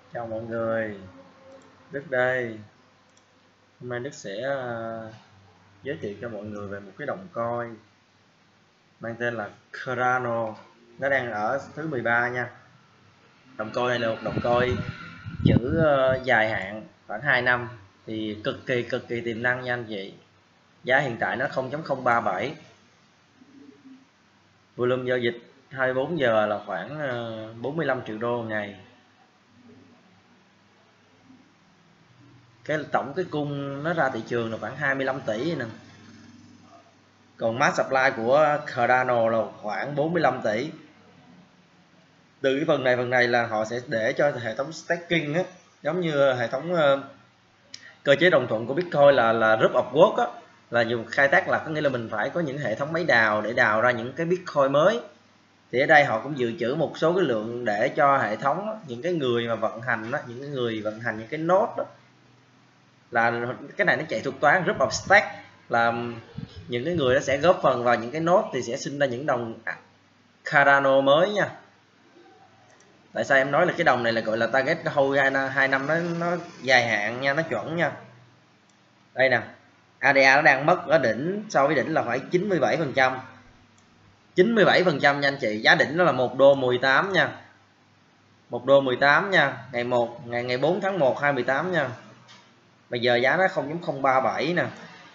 Chào mọi người, Đức đây. Hôm nay Đức sẽ giới thiệu cho mọi người về một cái đồng coin mang tên là Cardano. Nó đang ở thứ 13 nha. Đồng coin này là một đồng coin chữ dài hạn khoảng 2 năm thì cực kỳ tiềm năng nha anh chị. Giá hiện tại nó 0.037. Volume giao dịch 24 giờ là khoảng 45 triệu đô một ngày. Tổng cung nó ra thị trường là khoảng 25 tỷ nè. Còn mass supply của Cardano là khoảng 45 tỷ. Từ cái phần này là họ sẽ để cho hệ thống staking á, giống như hệ thống cơ chế đồng thuận của Bitcoin là Proof of Work á, là dùng khai thác là có nghĩa là mình phải có những hệ thống máy đào để đào ra những cái Bitcoin mới. Thì ở đây họ cũng dự trữ một số cái lượng để cho hệ thống, những cái người mà vận hành á, những cái người vận hành những cái node đó, là cái này nó chạy thuật toán Proof of Stake, là những cái người đó sẽ góp phần vào những cái node thì sẽ sinh ra những đồng Cardano mới nha. Tại sao em nói là cái đồng này là gọi là target hold 2 năm, nó dài hạn nha, nó chuẩn nha. Đây nè, ADA nó đang mất ở đỉnh, so với đỉnh là phải 97%. 97% nha anh chị. Giá đỉnh nó là 1 đô 18 nha. 1 đô 18 nha, ngày 4 tháng 1 2018 nha. Bây giờ giá nó 0.037 nè.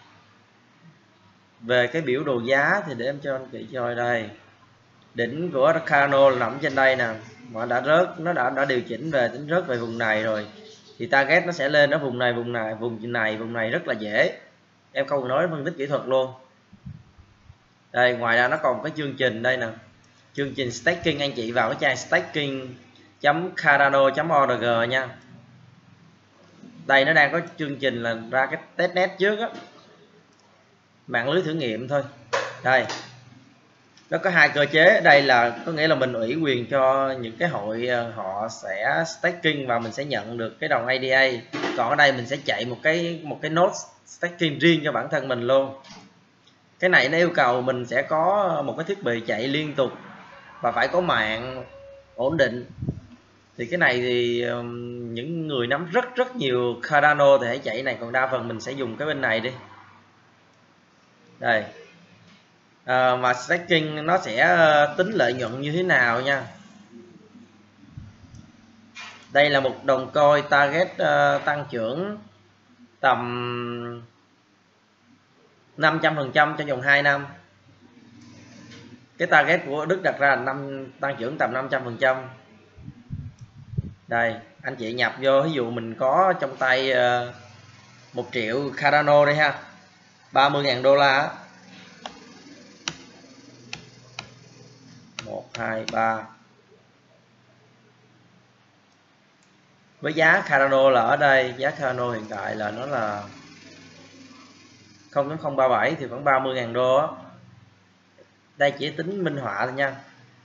Về cái biểu đồ giá thì để em cho anh chị coi đây. Đỉnh của Cardano nằm trên đây nè, mà đã rớt, nó đã điều chỉnh về, tính rớt về vùng này rồi thì target nó sẽ lên ở vùng này rất là dễ, em không nói phân tích kỹ thuật luôn. Đây, ngoài ra nó còn cái chương trình đây nè, chương trình staking. Anh chị vào cái trang staking.cardano.org nha. Đây nó đang có chương trình là ra cái testnet trước á, mạng lưới thử nghiệm thôi. Đây nó có hai cơ chế. Đây là có nghĩa là mình ủy quyền cho những cái hội họ sẽ staking và mình sẽ nhận được cái đồng ADA. Còn ở đây mình sẽ chạy một cái node staking riêng cho bản thân mình luôn. Cái này nó yêu cầu mình sẽ có một cái thiết bị chạy liên tục và phải có mạng ổn định. Thì cái này thì những người nắm rất nhiều Cardano thì hãy chạy này, còn đa phần mình sẽ dùng cái bên này đi. Đây, mà staking nó sẽ tính lợi nhuận như thế nào nha. Đây là một đồng coin target tăng trưởng tầm 500% trong vòng 2 năm. Cái target của Đức đặt ra là tăng trưởng tầm 500%. Đây, anh chị nhập vô, ví dụ mình có trong tay 1 triệu Cardano đây ha, 30.000 đô la. 1, 2, 3. Với giá Cardano là ở đây, giá Cardano hiện tại là nó là 0.037 thì khoảng 30.000 đô á. Đây chỉ tính minh họa thôi nha.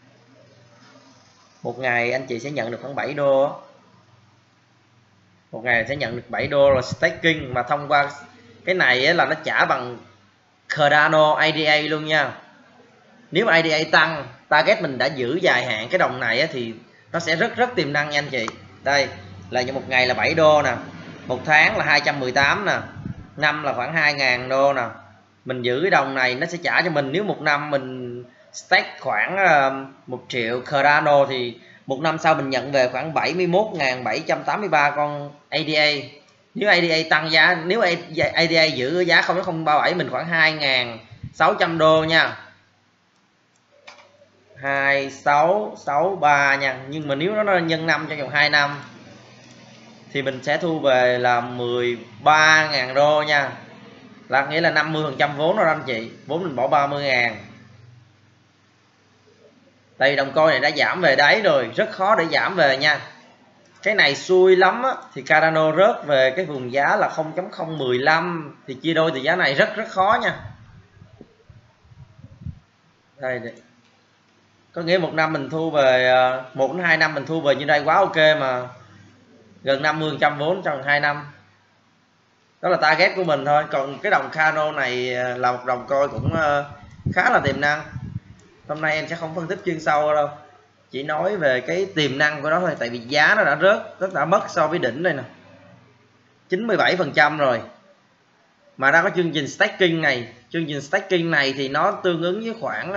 Một ngày anh chị sẽ nhận được khoảng 7 đô á. Một ngày sẽ nhận được 7 đô là staking, mà thông qua cái này là nó trả bằng Cardano ADA luôn nha. Nếu ADA tăng, target mình đã giữ dài hạn cái đồng này thì nó sẽ rất tiềm năng nha anh chị. Đây là như một ngày là 7 đô nè, một tháng là 218 nè, năm là khoảng 2.000 đô nè. Mình giữ cái đồng này nó sẽ trả cho mình, nếu một năm mình stake khoảng 1 triệu Cardano thì một năm sau mình nhận về khoảng 71.783 con ADA. Nếu ADA tăng giá, nếu ADA giữ giá 0.037 mình khoảng 2.600 đô nha, 2663 nha. Nhưng mà nếu nó nhân 5 trong vòng 2 năm thì mình sẽ thu về là 13.000 đô nha, là nghĩa là 50% vốn đó anh chị. Vốn mình bỏ 30.000. Tại vì đồng coin này đã giảm về đáy rồi, rất khó để giảm về nha. Cái này xui lắm á, thì Cardano rớt về cái vùng giá là 0.015 thì chia đôi thì giá này rất khó nha. Đây, có nghĩa một năm mình thu về, 1 đến 2 năm mình thu về như đây quá ok, mà gần 50% vốn trong 2 năm. Đó là target của mình thôi. Còn cái đồng Cardano này là một đồng coin cũng khá là tiềm năng. Hôm nay em sẽ không phân tích chuyên sâu đâu, chỉ nói về cái tiềm năng của nó thôi, tại vì giá nó đã rớt, rất đã mất so với đỉnh đây nè, 97% rồi. Mà đã có chương trình staking này, chương trình staking này thì nó tương ứng với khoảng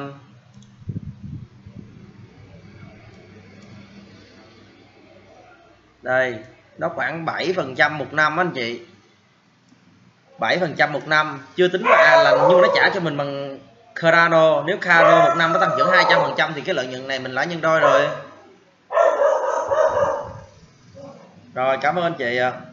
đây, nó khoảng 7% một năm anh chị, 7% một năm, chưa tính là nhưng mà nó trả cho mình bằng Cardano. Nếu Cardano một năm nó tăng trưởng 200% thì cái lợi nhuận này mình lãi nhân đôi rồi. Rồi, cảm ơn anh chị ạ.